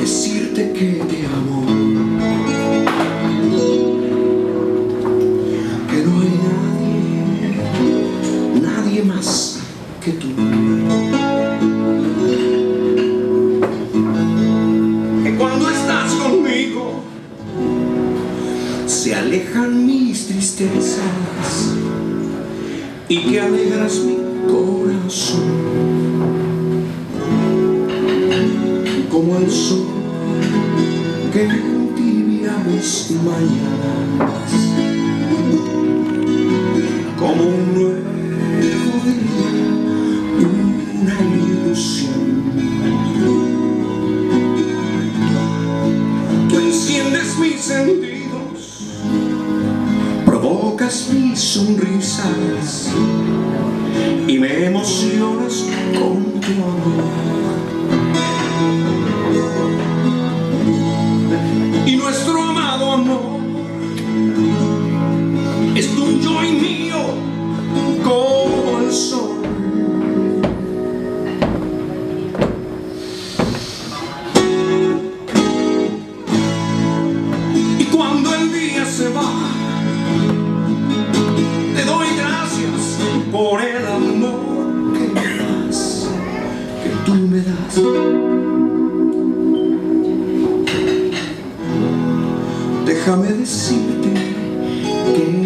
decirte que te amo, que no hay nadie más que tú. Que cuando estás conmigo se alejan mis tristezas y que alegras mi corazón como el sol que entibia mis mañanas, como un nuevo día, una ilusión. Tú enciendes mis sentidos, provocas mis sonrisas y me emocionas con tu amor. Y nuestro amado amor es tuyo y mío como el sol. Y cuando el día se va, te doy gracias por el amor que me das, que tú me das. Déjame decirte que